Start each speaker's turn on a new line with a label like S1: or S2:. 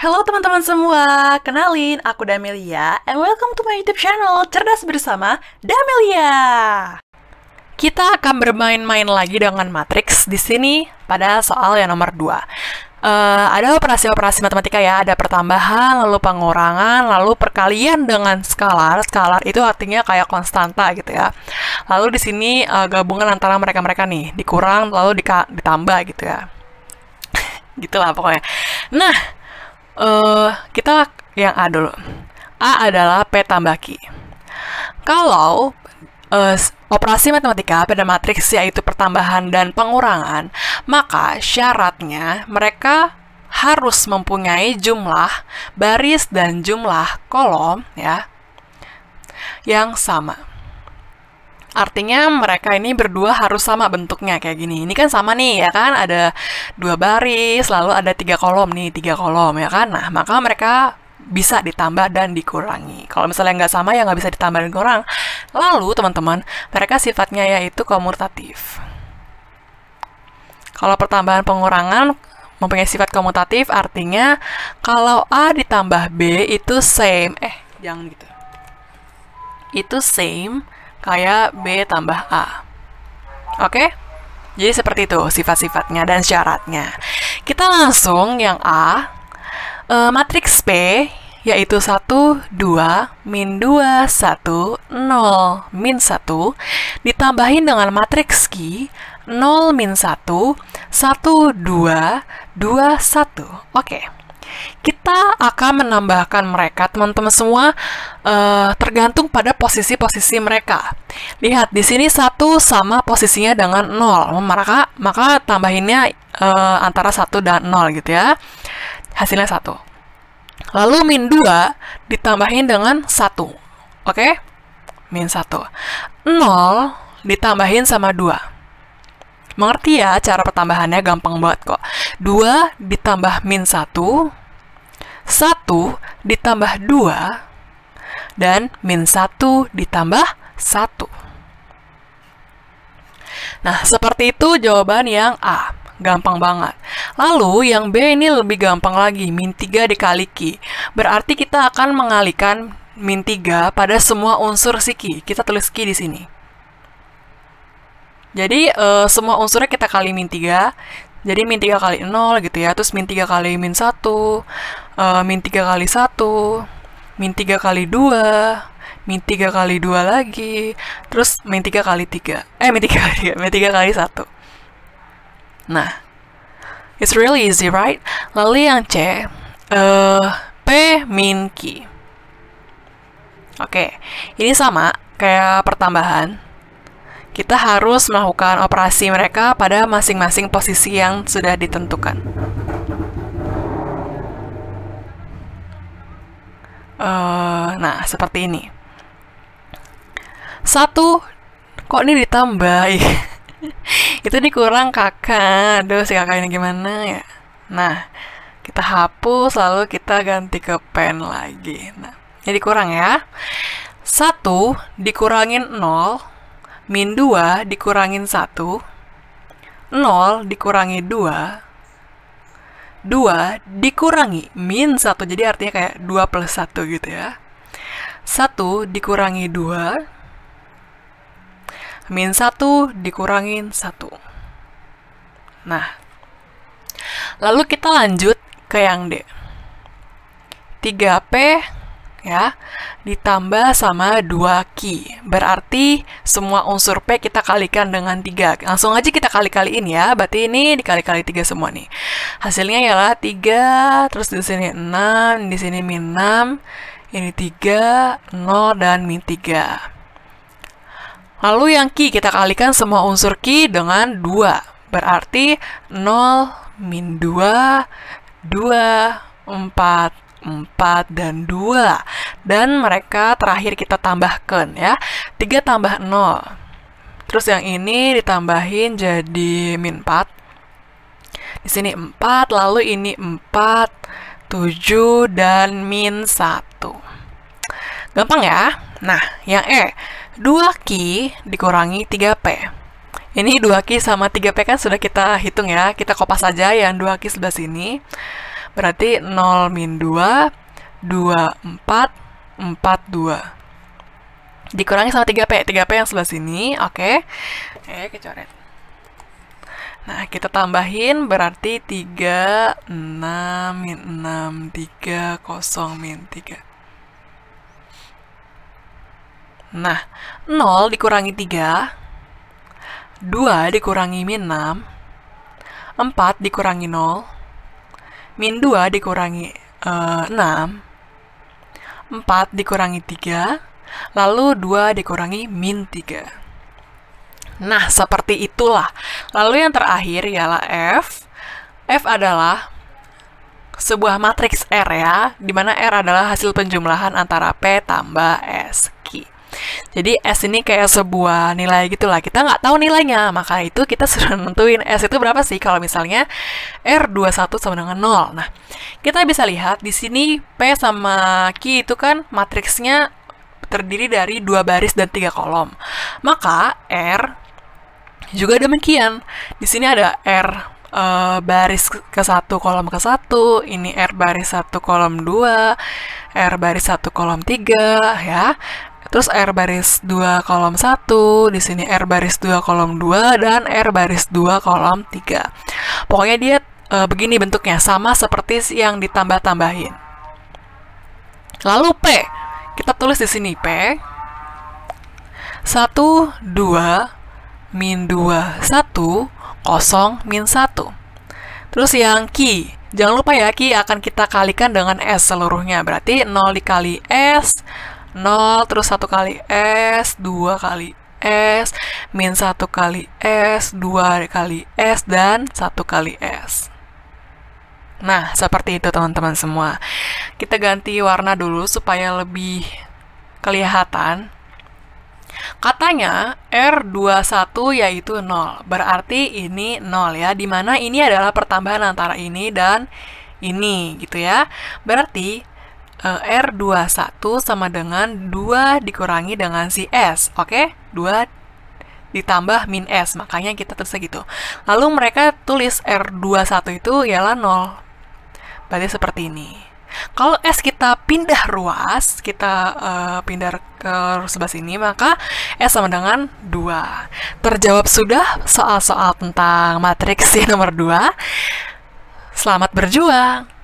S1: Halo teman-teman semua, kenalin aku Damelia and welcome to my YouTube channel Cerdas Bersama Damelia. Kita akan bermain-main lagi dengan matriks di sini pada soal yang nomor 2. Ada operasi-operasi matematika ya, ada pertambahan, lalu pengurangan, lalu perkalian dengan skalar. Skalar itu artinya kayak konstanta gitu ya. Lalu di sini gabungan antara mereka-mereka nih, dikurang lalu ditambah gitu ya. Gitulah pokoknya. Nah, kita yang A dulu. A adalah P tambah Q. Kalau operasi matematika pada matriks yaitu pertambahan dan pengurangan, maka syaratnya mereka harus mempunyai jumlah baris dan jumlah kolom ya yang sama. Artinya mereka ini berdua harus sama bentuknya kayak gini. Ini kan sama nih ya kan, ada 2 baris, lalu ada 3 kolom nih, 3 kolom ya kan. Nah, maka mereka bisa ditambah dan dikurangi. Kalau misalnya nggak sama ya nggak bisa ditambah dan kurang. Lalu teman-teman, mereka sifatnya yaitu komutatif. Kalau pertambahan pengurangan mempunyai sifat komutatif, artinya kalau A ditambah B itu same. Jangan gitu. Itu same kayak B tambah A. Oke? Jadi seperti itu sifat-sifatnya dan syaratnya. Kita langsung yang A. Matriks P yaitu 1, 2, min 2, 1, 0, min 1 ditambahin dengan matriks Q 0, min 1, 1, 2, 2, 1. Oke. Kita akan menambahkan mereka, teman-teman semua, tergantung pada posisi-posisi mereka. Lihat, di sini 1 sama posisinya dengan 0. Maka tambahinnya antara 1 dan 0 gitu ya. Hasilnya 1. Lalu min 2 ditambahin dengan 1. Oke? Min 1. 0 ditambahin sama 2. Mengerti ya cara pertambahannya, gampang banget kok. 2 ditambah min 1, 1 ditambah 2, dan min 1 ditambah 1. Nah, seperti itu jawaban yang A. Gampang banget. Lalu yang B ini lebih gampang lagi, min 3 dikali Q. Berarti kita akan mengalihkan min 3 pada semua unsur si Q. Kita tulis Q di sini. Jadi semua unsurnya kita kali min 3. Jadi min 3 kali 0 gitu ya. Terus min 3 kali min 1, min 3 kali 1, min 3 kali 2, min 3 kali 2 lagi, terus min 3 kali 3. Min 3 kali 3, min 3 kali 1. Nah, it's really easy, right? Lalu yang C, P min Q. Oke, ini sama kayak pertambahan. Kita harus melakukan operasi mereka pada masing-masing posisi yang sudah ditentukan. Nah, seperti ini. 1, kok ini ditambah? Itu dikurang kakak. Aduh, si kakak ini gimana ya? Nah, kita hapus, lalu kita ganti ke pen lagi. Nah, ini kurang ya. 1 dikurangin 0, min 2 dikurangin 1, 0 dikurangi 2, 2 dikurangi min 1, jadi artinya kayak 2 plus 1 gitu ya. 1 dikurangi 2, min 1 dikurangin 1. Nah, lalu kita lanjut ke yang D. 3P ya, ditambah sama 2Q. Berarti semua unsur P kita kalikan dengan 3. Langsung aja kita kali-kaliin ya. Berarti ini dikali-kali 3 semua nih. Hasilnya ialah 3, terus di sini 6, di sini min 6, ini 3, 0, dan min 3. Lalu yang Q kita kalikan semua unsur Q dengan 2. Berarti 0, min 2, 2, 4, 4, dan 2. Dan mereka terakhir kita tambahkan ya. 3 tambah 0. Terus yang ini ditambahin jadi min 4. Di sini 4, lalu ini 4, 7, dan min 1. Gampang ya? Nah, yang E. 2Q dikurangi 3P. Ini 2Q sama 3P kan sudah kita hitung ya. Kita kopas saja yang 2Q sebelah sini. Berarti 0 min 2, 2, 4, 4, 2. Dikurangi sama 3P. 3P yang sebelah sini, oke. Kecoret. Nah, kita tambahin berarti 3, 6, min 6, 3, 0, min 3. Nah, 0 dikurangi 3, 2 dikurangi min 6, 4 dikurangi 0, min 2 dikurangi 6, 4 dikurangi 3, lalu 2 dikurangi min 3. Nah, seperti itulah. Lalu yang terakhir ialah F. F adalah sebuah matriks R ya, di mana R adalah hasil penjumlahan antara P tambah S. Jadi S ini kayak sebuah nilai gitulah. Kita nggak tahu nilainya, maka itu kita sudah nentuin S itu berapa sih kalau misalnya R21 sama dengan 0. Nah, kita bisa lihat di sini P sama Q itu kan matriksnya terdiri dari 2 baris dan 3 kolom. Maka R juga demikian. Di sini ada R baris ke-1 kolom ke-1, ini R baris 1 kolom 2, R baris 1 kolom 3 ya. Terus R baris 2 kolom 1, di sini R baris 2 kolom 2, dan R baris 2 kolom 3. Pokoknya dia begini bentuknya, sama seperti yang ditambah-tambahin. Lalu P, kita tulis di sini P, 1, 2, min 2, 1, 0, min 1. Terus yang Q, jangan lupa ya, Q akan kita kalikan dengan S seluruhnya, berarti 0 dikali S, 0, terus 1 kali S, 2 kali S, min 1 kali S, 2 kali S, dan 1 kali S. Nah, seperti itu teman-teman semua. Kita ganti warna dulu supaya lebih kelihatan. Katanya R21 yaitu 0, berarti ini 0 ya, dimana ini adalah pertambahan antara ini dan ini gitu ya. Berarti R21 sama dengan 2 dikurangi dengan si S, oke? 2 ditambah min S, makanya kita tulis gitu. Lalu mereka tulis R21 itu ialah 0. Berarti seperti ini. Kalau S kita pindah ruas, kita pindah ke sebelah sini, maka S sama dengan 2. Terjawab sudah soal-soal tentang matriks nomor 2. Selamat berjuang!